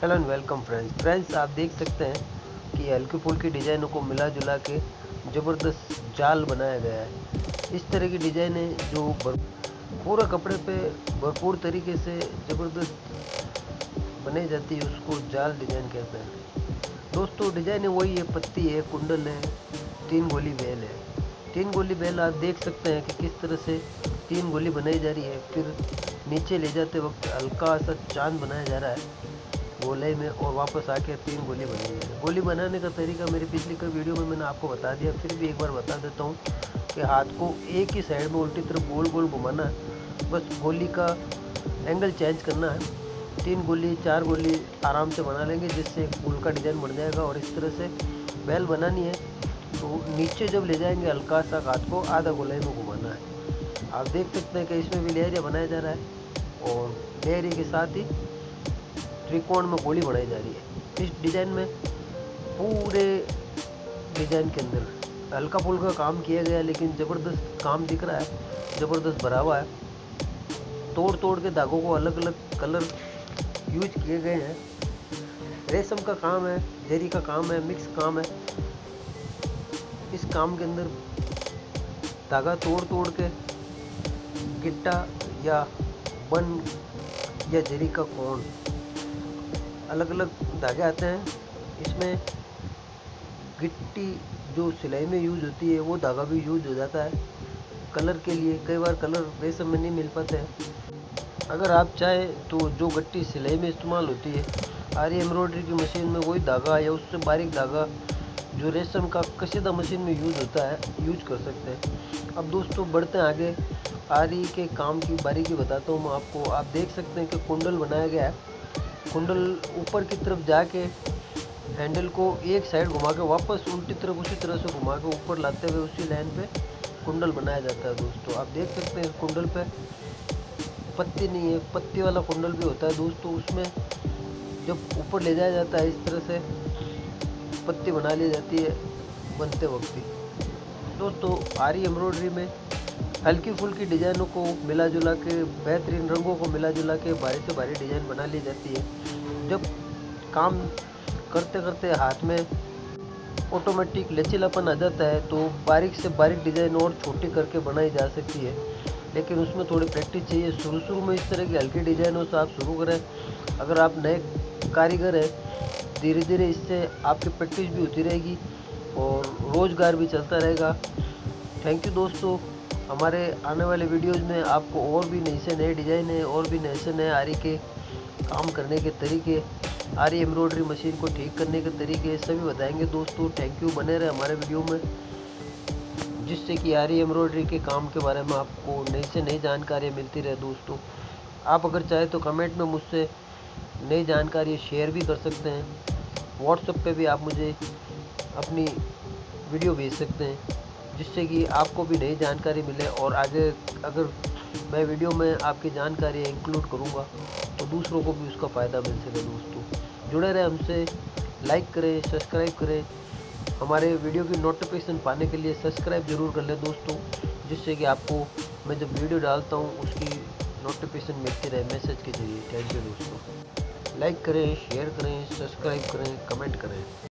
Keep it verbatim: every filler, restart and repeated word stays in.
Hello and welcome friends friends आप देख सकते हैं कि हल्की फुल्की डिज़ाइनों को मिला जुला के ज़बरदस्त जाल बनाया गया है। इस तरह की डिज़ाइन है जो पूरा कपड़े पे भरपूर तरीके से ज़बरदस्त बनाई जाती है, उसको जाल डिज़ाइन कहते हैं। दोस्तों डिज़ाइन वही है, पत्ती है, कुंडल है, तीन गोली बेल है। तीन गोली बेल आप देख सकते हैं कि किस तरह से तीन गोली बनाई जा रही है। फिर नीचे ले जाते वक्त हल्का सा चांद बनाया जा रहा है गोले में और वापस आके तीन गोली बनी है। गोली बनाने का तरीका मेरी पिछली कई वीडियो में मैंने आपको बता दिया, फिर भी एक बार बता देता हूँ कि हाथ को एक ही साइड में उल्टी तरफ गोल गोल घुमाना है, बस गोली का एंगल चेंज करना है। तीन गोली चार गोली आराम से बना लेंगे जिससे एक फूल का डिज़ाइन बन जाएगा। और इस तरह से बेल बनानी है तो नीचे जब ले जाएंगे हल्का सा हाथ को आधा गोलाई में घुमाना है। आप देख सकते हैं कि इसमें भी लेहरिया बनाया जा रहा है और लेहरिया के साथ ही त्रिकोण में गोली बनाई जा रही है। इस डिज़ाइन में पूरे डिज़ाइन के अंदर हल्का फुल्का काम किया गया है, लेकिन ज़बरदस्त काम दिख रहा है, ज़बरदस्त भरा हुआ है। तोड़ तोड़ के धागों को अलग अलग कलर यूज किए गए हैं। रेशम का काम है, जरी का काम है, मिक्स काम है। इस काम के अंदर धागा तोड़ तोड़ के गिट्टा या बन या जरी का कोण अलग अलग धागे आते हैं। इसमें गिट्टी जो सिलाई में यूज होती है वो धागा भी यूज हो जाता है कलर के लिए। कई बार कलर रेशम में नहीं मिल पाते हैं। अगर आप चाहें तो जो गट्टी सिलाई में इस्तेमाल होती है आरी एम्ब्रॉयडरी की मशीन में वही धागा या उससे बारीक धागा जो रेशम का कशीदा मशीन में यूज होता है यूज कर सकते हैं। अब दोस्तों बढ़ते हैं आगे, आरी के काम की बारीकी बताता हूँ मैं आपको। आप देख सकते हैं कि कुंडल बनाया गया है। कुंडल ऊपर की तरफ जाके हैंडल को एक साइड घुमा के वापस उल्टी तरफ उसी तरह से घुमा के ऊपर लाते हुए उसी लाइन पे कुंडल बनाया जाता है। दोस्तों आप देख सकते हैं कुंडल पे पत्ती नहीं है, पत्ती वाला कुंडल भी होता है दोस्तों। उसमें जब ऊपर ले जाया जाता है इस तरह से पत्ती बना ली जाती है बनते वक्त ही। दोस्तों आरी एम्ब्रॉयडरी में हल्की फुल्की डिज़ाइनों को मिला जुला के, बेहतरीन रंगों को मिला जुला के भारी से भारी डिज़ाइन बना ली जाती है। जब काम करते करते हाथ में ऑटोमेटिक लचीलापन आ जाता है तो बारीक से बारीक डिज़ाइन और छोटी करके बनाई जा सकती है, लेकिन उसमें थोड़ी प्रैक्टिस चाहिए। शुरू शुरू में इस तरह की हल्की डिज़ाइनों से आप शुरू करें। अगर आप नए कारीगर हैं, धीरे धीरे इससे आपकी प्रैक्टिस भी होती रहेगी और रोज़गार भी चलता रहेगा। थैंक यू दोस्तों। हमारे आने वाले वीडियोज़ में आपको और भी नए से नए डिज़ाइन है और भी नए से नए आरी के काम करने के तरीके, आरी एम्ब्रॉयडरी मशीन को ठीक करने के तरीके सभी बताएंगे दोस्तों। थैंक यू, बने रहे हमारे वीडियो में, जिससे कि आरी एम्ब्रॉयडरी के काम के बारे में आपको नई से नई जानकारी मिलती रहे। दोस्तों आप अगर चाहें तो कमेंट में मुझसे नई जानकारी शेयर भी कर सकते हैं। व्हाट्सएप पे भी आप मुझे अपनी वीडियो भेज सकते हैं, जिससे कि आपको भी नई जानकारी मिले। और आगे अगर मैं वीडियो में आपकी जानकारी इंक्लूड करूँगा तो दूसरों को भी उसका फ़ायदा मिल सके। दोस्तों जुड़े रहे हमसे, लाइक करें, सब्सक्राइब करें। हमारे वीडियो की नोटिफिकेशन पाने के लिए सब्सक्राइब ज़रूर कर लें दोस्तों, जिससे कि आपको मैं जब वीडियो डालता हूँ उसकी नोटिफिकेशन मिलती रहे मैसेज के जरिए। थैंक यू दोस्तों। लाइक करें, शेयर करें, सब्सक्राइब करें, कमेंट करें।